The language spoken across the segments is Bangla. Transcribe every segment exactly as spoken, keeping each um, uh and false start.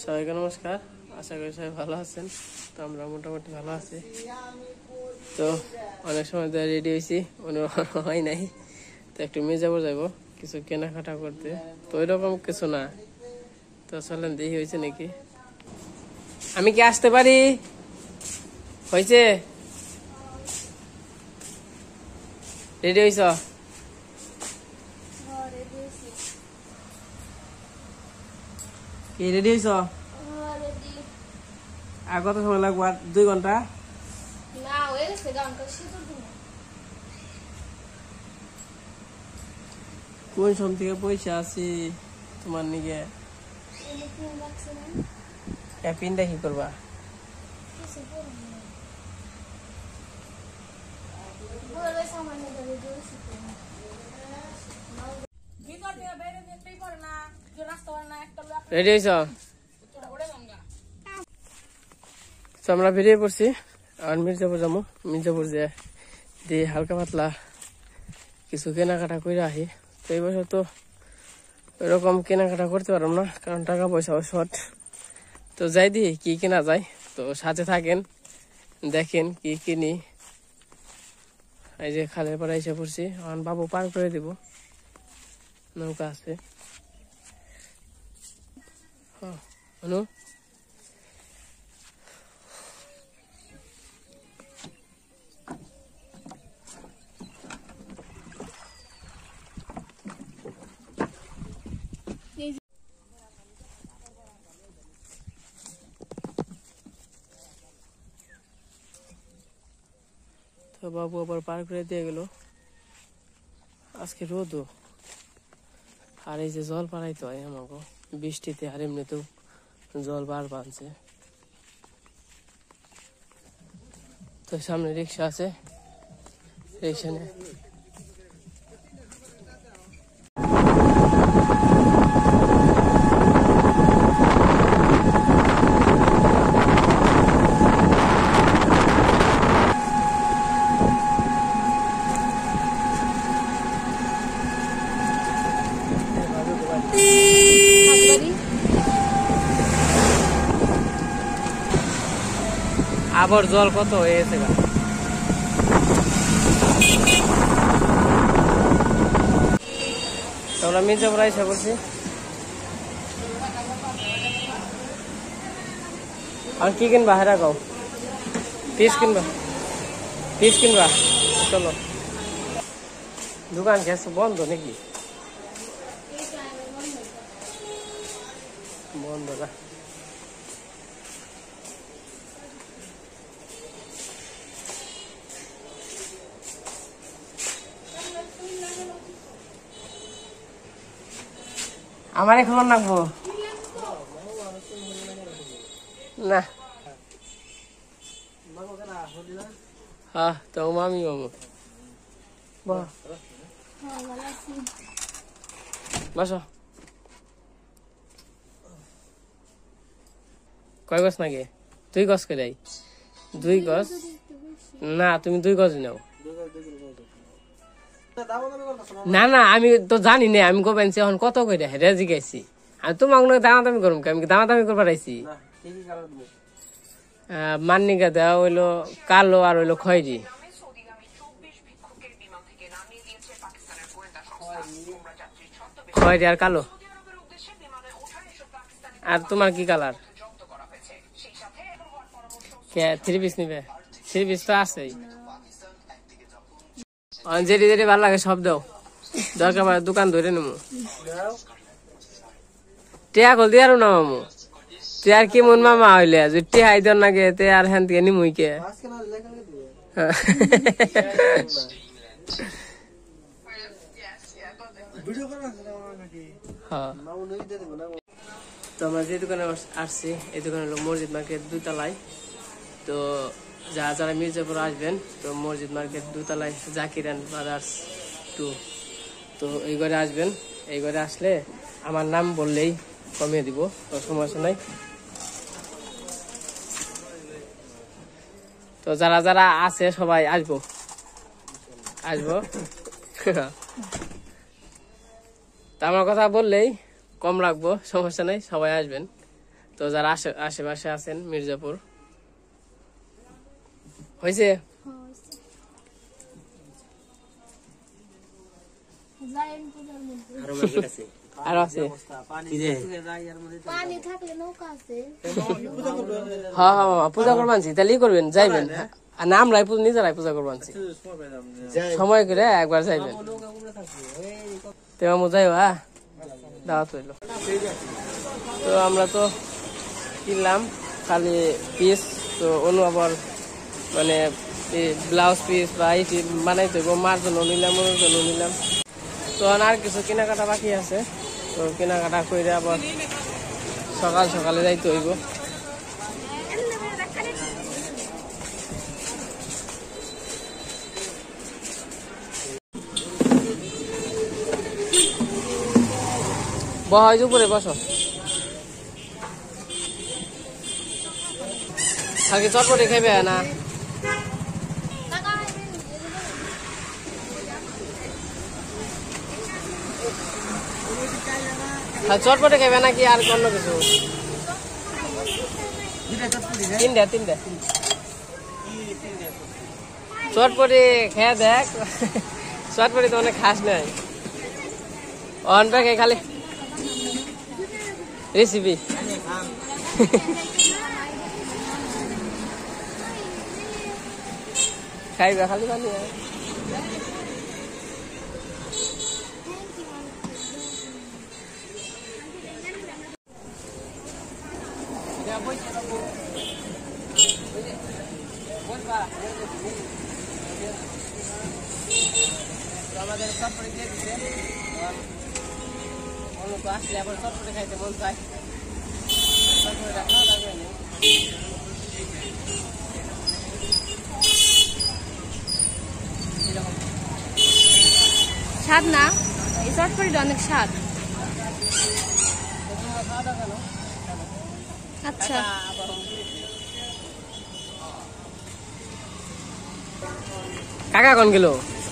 সবাইকে নমস্কার, আশা করি সবাই ভালো আছেন। তো আমরা মোটামুটি ভালো আছি। তো অনেক সময় ধরে রেডি হয়েছি, মনে হয় নাই। তো একটু মির্জাপুর যাবো কিছু কেনাকাটা করতে। তো ওইরকম কিছু না, তো চলেন দেখি হয়েছে নাকি। আমি কি আসতে পারি? হয়েছে? রেডি হয়েছ? কি রেডি হয়েছ? আর কত সময় লাগবো? আর দুই ঘন্টা? কোন সম থেকে পয়সা আছি তোমার নিকে? পিনটা কি করবা? রেডি হয়েছ? আমরা বেরিয়ে পড়ছি আর মির্জাপুর যাবো। মির্জাপুর যে দিয়ে হালকা পাতলা কিছু কেনাকাটা করে আহি। তো এই বছর তো ওইরকম কেনাকাটা করতে পারলাম না, কারণ টাকা পয়সা শর্ট। তো যাই দি কি কেনা যায়, তো সাথে থাকেন, দেখেন কি কিনি। এই যে খালের পাড়ে এসে পড়ছি, এখন বাবু পার করে দিব, নৌকা আছে। হ্যাঁ অনু তো বাবু আবার পার করে দিয়ে গেল। আজকে রোদও, আর এই যে জল পাড়াইতে হয় আমাকে বৃষ্টিতে, আর এমনিতেও জল বার বাঁধছে। তো সামনে রিক্সা আছে, রিক্সা নিয়ে আবার জল কত হয়ে গেছে। আমরা মির্জাপুর আইসা করছি। আর কি কিনবা? হেরা গাও পিস কিনবা? পিস কিনবা? চলো। দোকান গ্যাস বন্ধ নাকি? বন্ধ না? আমার এখন রাখবো না। হ্যাঁ তো মামি মামু বসো। কয় গছ নাকি? দুই গছ করে? দুই গছ না, তুমি দুই গছ নাও। না না আমি তো জানি না, আমি গোবেনছি এখন কত করে হেরে জিগাইছি। আমি তোমাকে দামা দামি করুম, আমি দামা দামি করবার আইছি। মান্নিকা দেওয়া হইলো কালো আর হইলো খয়েরি। খয়েরি আর কালো। আর তোমার কি কালার? থ্রি পিস নিবে? থ্রি পিস তো আছেই, যেটি যেটি ভালো লাগে সব দাও, দরকার পড়ে দোকান ধরে নেবো। টিয়া কল দিয়ে আরো না মামু, তুই আর কি মন মামা হইলে যদি টিহাই দেন নাকি তে আর হ্যান থেকে নিমুই কে। তো আমরা যে দোকানে আসছি, এই দোকানে হলো মসজিদ মার্কেট দুতলায়। তো যারা যারা মির্জাপুর আসবেন, তো মসজিদ মার্কেট দুতলায় জাকির অ্যান্ড ব্রাদার্স টু, তো এই ঘরে আসবেন। এই ঘরে আসলে আমার নাম বললেই কমিয়ে দিব, তো সমস্যা নাই। তো যারা যারা আছে সবাই আসবো আসবো তা আমার কথা বললেই কম রাখবো, সমস্যা নাই, সবাই আসবেন। তো যারা আশেপাশে আছেন মির্জাপুর হয়েছে আর আছে হ্যাঁ হ্যাঁ পূজা করবানছি তাহলেই করবেন যাইবেন আর না আমরাই নিজেরাই পূজা করবানছি সময় করে একবার যাইবেন তেমন যাই হ্যাঁ দাওয়াত হইল তো আমরা তো কিনলাম খালি পিস তো অনু আবার মানে ব্লাউজ পিস বা এই বানাইতে মার জন্য নিলাম ওর জন্য নিলাম তো আর কিছু কেনাকাটা বাকি আছে তো কেনাকাটা করে আবার সকাল সকালে যাইতে হইব বহাই উপরে বসো আগে চটপটি খাইবে না চটপটি খাইবে নাকি আর অন্য কিছু তিনটা তিনটা চটপটি খেয়ে দেখ চটপটি তো অনেক খাস নাই অনটা খেয়ে খালি রেসিপি খাইবা খালি পানি আমাদের চটপটি দিয়ে দিচ্ছে আসলে আবার চটপটি খাইতে মন চায় চটপটি রাখা লাগবে না স্বাদ না এই চটপটিটা অনেক স্বাদ আচ্ছা কাকা কোন গেল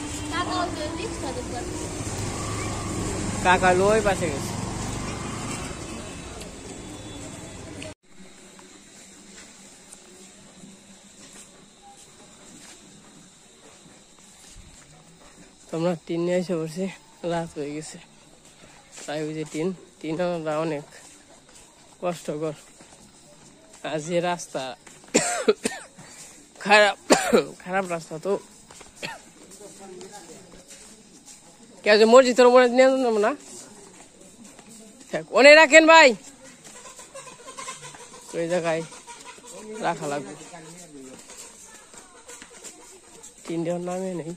কাকা লোই পাশে গেছে তোমরা টিন নিয়ে এসে পড়ছি রাত হয়ে গেছে তাই ওই যে টিন টিন আমরা অনেক কষ্টকর আর যে রাস্তা খারাপ খারাপ রাস্তা তো কেউ যে মসজিদ তোর মনে নিয়ে যাবো না অনেক রাখেন ভাই ওই জায়গায় রাখা লাগবে তিনটে নামে নেই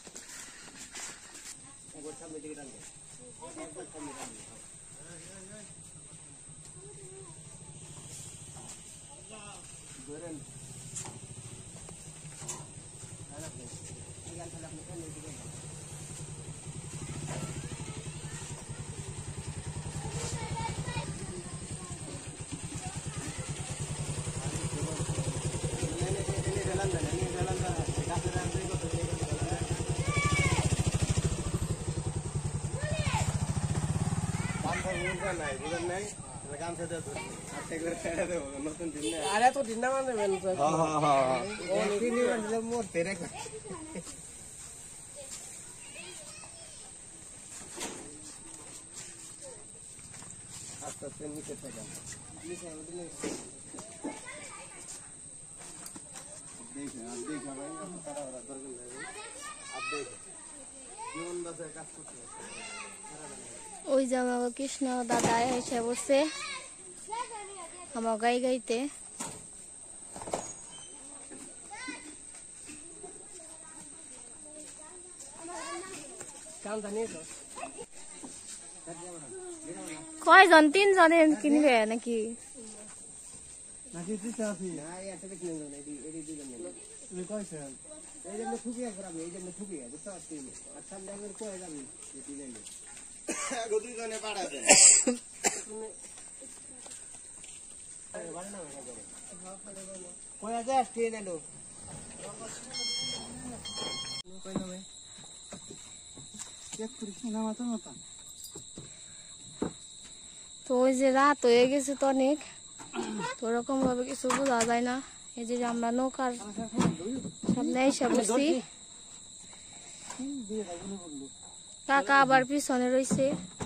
আরে তো দিন না মানে হ্যাঁ হ্যাঁ হ্যাঁ তিন দিন দিলে মরতে রে আস্তে আস্তে নিচে থাকা নিচে আমাদের দেখে আর দেখা ভাই তারা ওরা দরকার নাই আর দেখে জীবন বাঁচায় কাজ করতে ওই যে আমার কৃষ্ণ দাদা এসে বসে আমার গাই গাইতে কয়জন তিনজন কিনবে নাকি তো ওই যে রাত হয়ে গেছে তো অনেক তো ওরকম ভাবে কিছু বোঝা যায় না। এই যে আমরা নৌকার সামনে এসে বসছি, কাকা আবার পিছনে রয়েছে।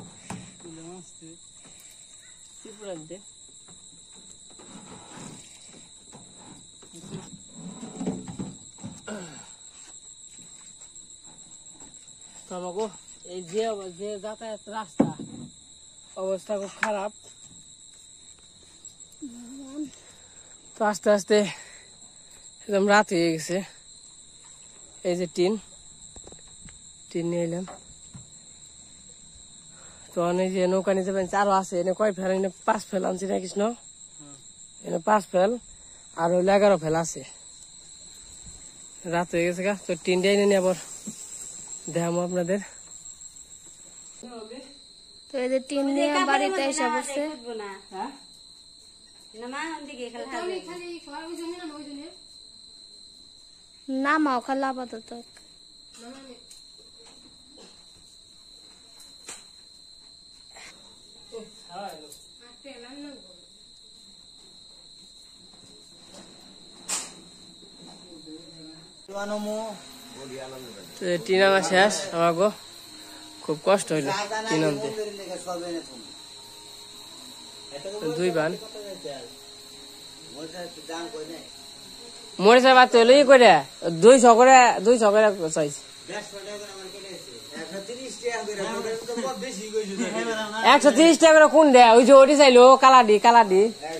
আমাকে এই যে যে যাতায়াত রাস্তা অবস্থা খুব খারাপ। তো আস্তে আস্তে একদম রাত হয়ে গেছে। এই যে টিন টিন নিয়ে এলাম। তো অনেক যে নৌকা নিতে পারছি আরো আছে, এনে কয় ফেল, এনে পাঁচ ফেল আনছি না কৃষ্ণ, এনে পাঁচ ফেল আর হইলো এগারো ফেল আছে। রাত হয়ে গেছে গা, তো টিনটা এনে নিয়ে আবার দেখাবো আপনাদের। তো এই যে টিন নিয়ে বাড়িতে এসে বসছে। নামাও খালা আপাতত। টিন আনা শেষ আমাকে, খুব কষ্ট হইল টিন আনতে। দুই বান মরিচা বাদ হইলো ই করে দুই ছকরে দুই ছকরে চাইছে একশো তিরিশ টাকা করে কোন দেয়? ওই যে ওটি চাইলো কালাডি কালাডি।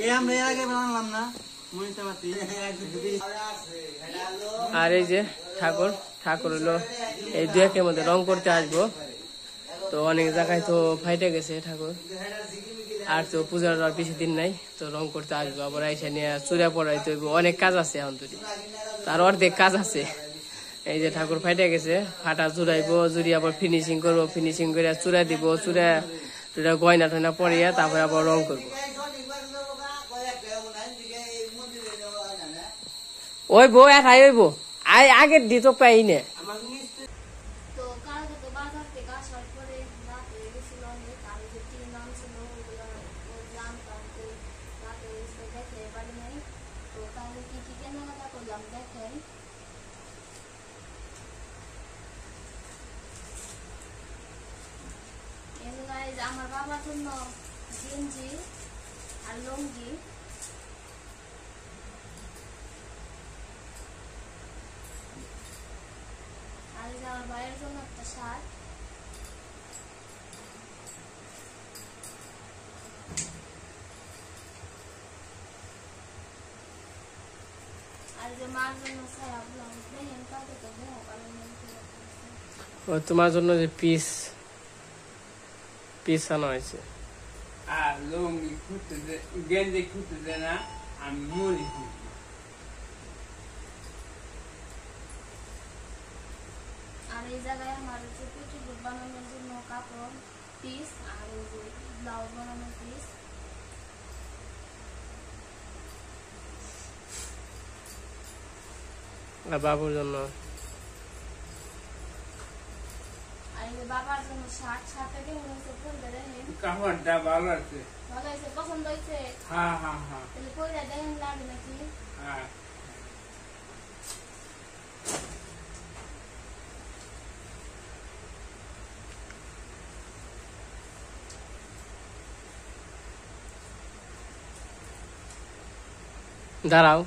আর এই যে ঠাকুর ঠাকুর হইলো এই দু একের মধ্যে রং করতে আসবো। তো অনেক জায়গায় তো ফাইটে গেছে ঠাকুর, আর তো পূজার আর বেশি দিন নাই, তো রং করতে আসবো। আবার এসে নিয়ে চূড়া পড়াইতে হইব, অনেক কাজ আছে এখন তুই, তার অর্ধেক কাজ আছে। এই যে ঠাকুর ফাইটে গেছে, ফাটা জুড়াইবো, জুড়ি আবার ফিনিশিং করবো, ফিনিশিং করে চূড়া দিব, চূড়া চূড়া গয়না টয়না পরিয়ে তারপরে আবার রং করবো। ওই বউ একাই ওই বউ আই আগের দি তো পাই নে। আমার বাবার জন্য গেঞ্জি আর লুঙ্গি, আর আমার ভাইয়ের জন্য একটা শার্ট, আর যে মার জন্য ছায়া ব্লাউজ। দেখেন কাউকে তো দেহ পারেন। তোমার জন্য যে পিস পিস আনা হয়েছে। আর লুঙ্গি খুঁজতে দে, গেঞ্জি খুঁজতে দে না, আমি মুড়ি খুঁজছি। আর এই জায়গায় আমার যে পেটিকোট বানানোর জন্য কাপড় পিস, আর এই যে ব্লাউজ বানানোর পিস। আর বাবুর জন্য বাবার জন্য শার্ট। শার্টটা কেমন হয়েছে পরে দেখেন। কাপড়টা ভালো আছে, ভালো হয়েছে, পছন্দ হয়েছে? হ্যাঁ হ্যাঁ হ্যাঁ। তাহলে পরে দেখেন লাগে নাকি। হ্যাঁ দাঁড়াও,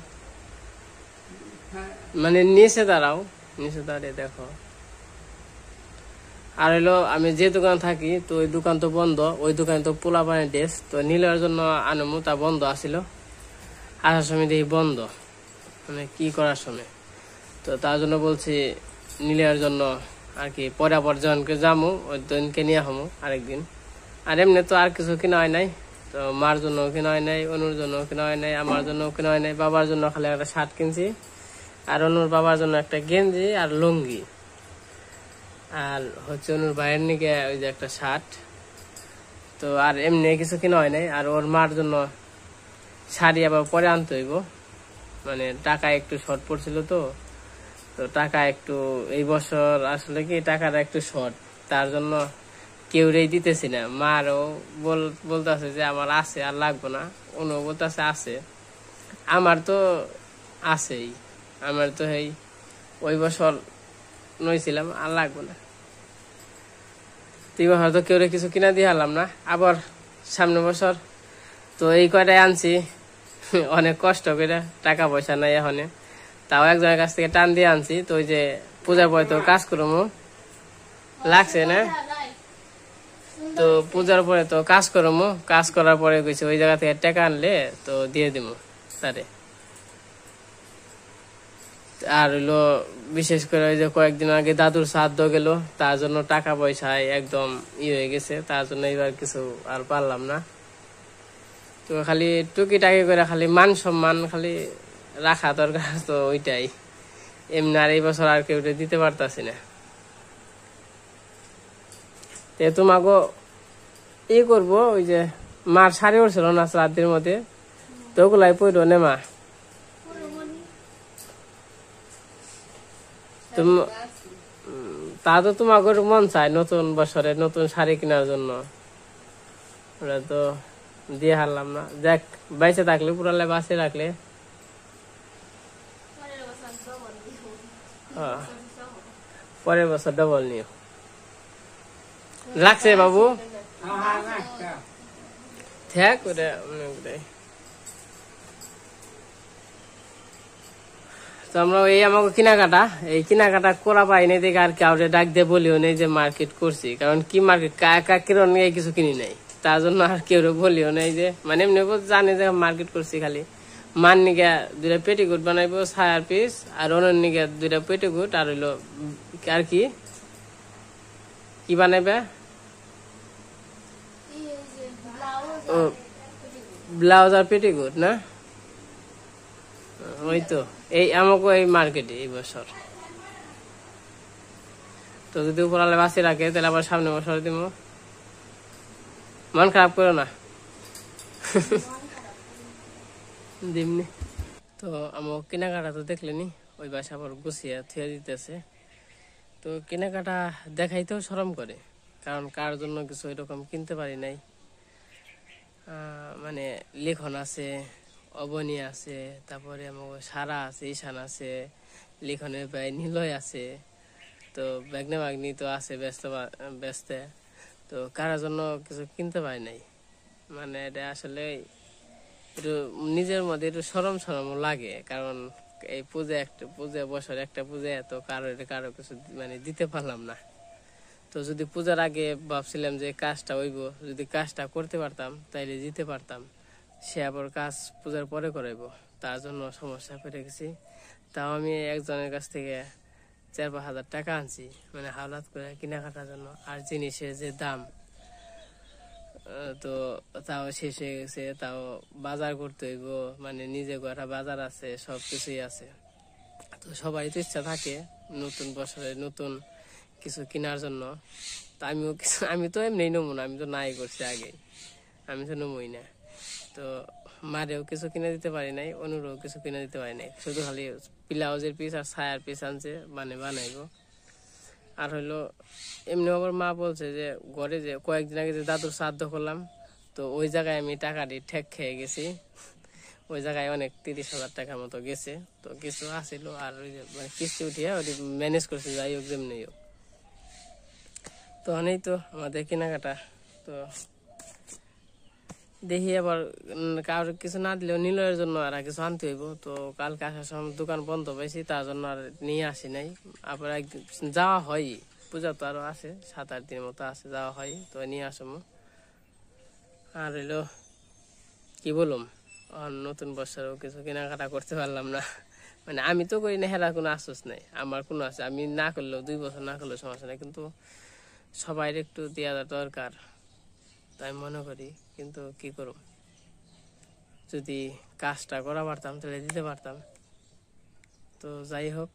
মানে নিচে দাঁড়াও, নিচে দাঁড়িয়ে দেখো। আর হলো আমি যে দোকান থাকি, তো ওই দোকান তো বন্ধ, ওই দোকানে তো পোলা পানির ড্রেস তো নিলের জন্য আনমু, তা বন্ধ আসিল। আসার সময় দেখি বন্ধ, মানে কি করার সময়। তো তার জন্য বলছি নিলের জন্য আর কি পরে আবার জনকে যামু, ওই দিনকে নিয়ে হমু আরেকদিন। আর এমনি তো আর কিছু কিনা হয় নাই, তো মার জন্য কিনা হয় নাই, অনুর জন্য কিনা হয় নাই, আমার জন্য কিনা হয় নাই। বাবার জন্য খালি একটা শার্ট কিনছি, আর অনুর বাবার জন্য একটা গেঞ্জি আর লুঙ্গি, আর হচ্ছে অনুর ভাইয়ের নিকে ওই যে একটা শার্ট। তো আর এমনি কিছু কিনা হয় নাই। আর ওর মার জন্য শাড়ি আবার পরে আনতে হইব, মানে টাকা একটু শর্ট পড়ছিল। তো তো টাকা একটু এই বছর আসলে কি টাকাটা একটু শর্ট, তার জন্য কেউরেই দিতেছি না। মারও বল বলতেছে যে আমার আছে আর লাগবো না, উনিও বলতেছে আছে। আমার তো আছেই, আমার তো এই ওই বছর নইছিলাম আর লাগবো না। তুই হয়তো কেউ কিছু কিনা দিয়ে হারলাম না, আবার সামনে বছর তো এই কয়টাই আনছি অনেক কষ্ট করে, টাকা পয়সা নাই এখন, তাও একজনের কাছ থেকে টান দিয়ে আনছি। তো ওই যে পূজার পরে তো কাজ করবো লাগছে না, তো পূজার পরে তো কাজ করবো, কাজ করার পরে কইছে ওই জায়গা থেকে টাকা আনলে তো দিয়ে দিব তারে। আর হইলো বিশেষ করে ওই যে কয়েকদিন আগে দাদুর শ্রাদ্ধ গেল, তার জন্য টাকা পয়সায় একদম ই হয়ে গেছে, তার জন্য এবার কিছু আর পারলাম না। তো খালি টুকিটাকি করে খালি মান সম্মান খালি রাখা দরকার, তো ওইটাই। এমনি আর এই বছর আর কেউ দিতে পারতাছি না। তো তোমাকে ই করবো, ওই যে মার শাড়ি উঠছিল না শ্রাদ্ধের মধ্যে, তো ওগুলাই পড়ো নে মা। তা তো তোমাকে মন চায় নতুন বছরে নতুন শাড়ি কেনার জন্য, ওরা তো দিয়ে হারলাম না। দেখ বাইসে থাকলে পুরালে বাঁচে রাখলে পরের বছর ডবল নিও। লাগছে বাবু থাক ওটা। তো আমরা এই আমাকে কেনাকাটা এই কেনাকাটা করা পাইনি দেখে আর কাউরে ডাক দিয়ে বলিও নেই যে মার্কেট করছি, কারণ কি মার্কেট কাকা কিরণ কিছু কিনি নাই, তার জন্য আর কেউ বলিও নেই যে মানে এমনি জানে যে মার্কেট করছি। খালি মান নিগা দুইটা পেটিকুট বানাইবো ছায়ার পিস, আর অন্য নিগা দুইটা পেটিকুট, আর হইলো আর কি কি বানাইবে ব্লাউজ আর পেটিকুট না। ওই তো এই আমাকে এই মার্কেটে এই বছর তো যদি উপরালে বাঁচিয়ে রাখে তাহলে আবার সামনে বছর দিব। মন খারাপ করো না দিমনি। তো আমার কেনাকাটা তো দেখলেনি, ওই বাসা আবার গুছিয়ে থুয়ে দিতেছে। তো কেনাকাটা দেখাইতেও শরম করে, কারণ কার জন্য কিছু এরকম কিনতে পারি নাই। মানে লেখন আছে, অবনী আছে, তারপরে আমার সারা আছে, ঈশান আছে, লিখনের ভাই নিলয় আছে, তো ব্যাগনে বাগনি তো আছে ব্যস্ত ব্যস্ত। তো কারোর জন্য কিছু কিনতে পারি নাই, মানে এটা আসলে একটু নিজের মধ্যে একটু সরম সরম লাগে, কারণ এই পূজা একটা পূজা বছর একটা পূজা, তো কারো কারো কিছু মানে দিতে পারলাম না। তো যদি পূজার আগে ভাবছিলাম যে কাজটা হইব, যদি কাজটা করতে পারতাম তাইলে দিতে পারতাম, সে আবার কাজ পূজার পরে করাইব, তার জন্য সমস্যা পড়ে গেছি। তাও আমি একজনের কাছ থেকে চার পাঁচ হাজার টাকা আনছি, মানে হাওলাত করে কেনাকাটার জন্য। আর জিনিসের যে দাম, তো তাও শেষ হয়ে গেছে, তাও বাজার করতে হইব, মানে নিজে একটা বাজার আছে, সব কিছুই আছে। তো সবাই তো ইচ্ছা থাকে নতুন বছরে নতুন কিছু কেনার জন্য। তো আমিও কিছু আমি তো এমনি নমু না, আমি তো নাই করছি আগে, আমি তো নমুই না। তো মারেও কিছু কিনে দিতে পারি নাই, অনুরও কিছু কিনে দিতে পারি নাই, শুধু খালি ব্লাউজের পিস আর ছায়ার পিস আনছে মানে বানাইবো। আর হইলো এমনি আবার মা বলছে যে ঘরে যে কয়েকদিন আগে যে দাদুর শ্রাদ্ধ করলাম, তো ওই জায়গায় আমি টাকা দিয়ে ঠেক খেয়ে গেছি, ওই জায়গায় অনেক তিরিশ হাজার টাকার মতো গেছে। তো কিছু আসিল, আর ওই যে মানে কিস্তি উঠিয়ে ওই ম্যানেজ করছে, যাই হোক যেমনি হোক। তো অনেক তো আমাদের কেনাকাটা, তো দেখি আবার কারোর কিছু না দিলেও নিলয়ের জন্য আর কিছু আনতে হইব। তো কালকে আসার সময় দোকান বন্ধ পাইছি, তার জন্য আর নিয়ে আসি নাই। আবার একদিন যাওয়া হয়, পূজা তো আরো আছে, সাত আট দিনের মতো আছে, যাওয়া হয়, তো নিয়ে আসবো। আর হইলো কি বলুম, নতুন বছরেও কিছু কেনাকাটা করতে পারলাম না, মানে আমি তো করি না, হেরা কোনো আশ্বাস নেই, আমার কোনো আছে, আমি না করলেও দুই বছর না করলেও সমস্যা নেই, কিন্তু সবাই একটু দেওয়া দরকার তাই মনে করি। কিন্তু কি করব, যদি কাজটা করা পারতাম তাহলে দিতে পারতাম। তো যাই হোক,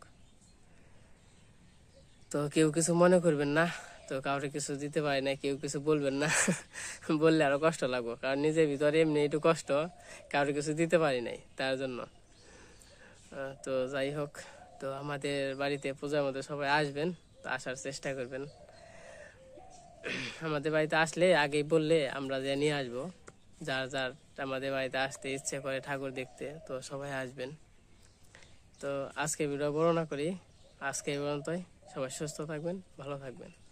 তো কেউ কিছু মনে করবেন না, তো কাউকে কিছু দিতে পারি না, কেউ কিছু বলবেন না বললে আরো কষ্ট লাগবো, কারণ নিজের ভিতরে এমনি একটু কষ্ট, কাউকে কিছু দিতে পারি নাই তার জন্য। তো যাই হোক, তো আমাদের বাড়িতে পূজার মধ্যে সবাই আসবেন, তো আসার চেষ্টা করবেন। আমাদের বাড়িতে আসলে আগেই বললে আমরা যে নিয়ে আসবো। যার যার আমাদের বাড়িতে আসতে ইচ্ছে করে ঠাকুর দেখতে, তো সবাই আসবেন। তো আজকে ভিডিও বড় না করি, আজকে এই পর্যন্তই। সবাই সুস্থ থাকবেন, ভালো থাকবেন।